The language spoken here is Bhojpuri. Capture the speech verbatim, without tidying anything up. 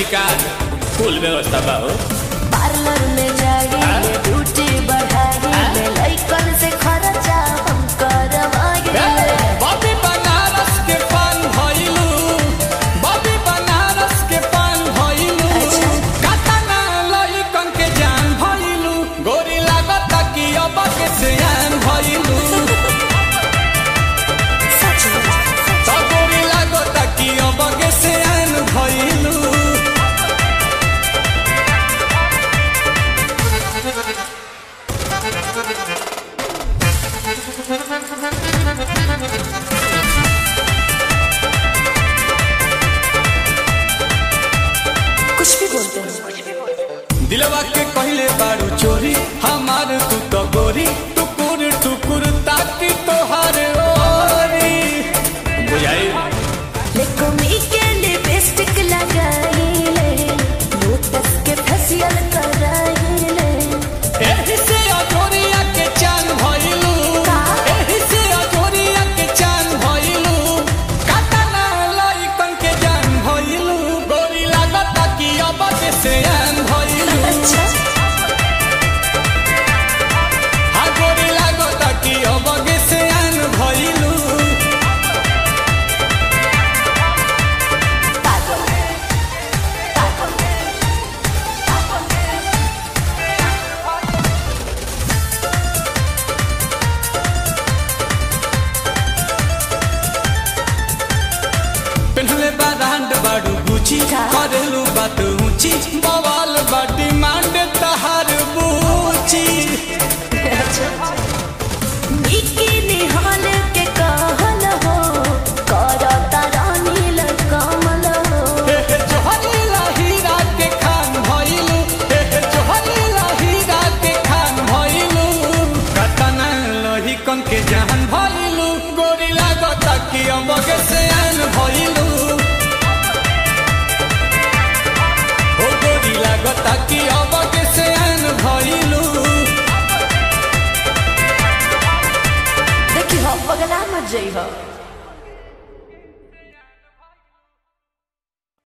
मेडिकल फुल व्यवस्था बा हो। पार्लर में जाइए ब्यूटी बढ़ाइए लइकन से खर्चा हम करवाइए। बॉबी बनारस के पान भइलू, बॉबी बनारस के पान भइलू, कातना लइकन के जान भइलू, गोरी लागत कि अब के सियान भइलू। सच में तो गोरी लागत कि अब के सियान भइलू। कुछ भी बोलते हैं। दिलवा के कहले बारू चोरी हमार तू तो गोरी, टुकुर टुकुर ताकी तोहार ओरी बुझाई। देखो मी के लिपस्टिक लगाइले, लोटस के फेशियल कराइले। एही से अजोरिया के चान भइलू, एही से अजोरिया के चान भइलू, कातना लइकन के जान भइलू, गोरी लागत कि अब के सियान भइलू। अच्छा हाँ गोरी लागत कि अब के सियान भइलू। पागल पागल पेन्हले बारांड बाडू गुची, करेलू बात ऊंची, बवाल बाटी मांड तहार बूची। बिकिनी हाल के कहल हो, करता रानील कमल हो। हे हे जोहरीला हीरा के खान भइलू, हे हे जोहरीला हीरा के खान भइलू, कतना लहिकन के जान भइलू, गोरी लागत कि अब के सियान भइलू। ओ गोरी लागत कि अब के सियान भइलू। देखी हो पगला मत जई हो।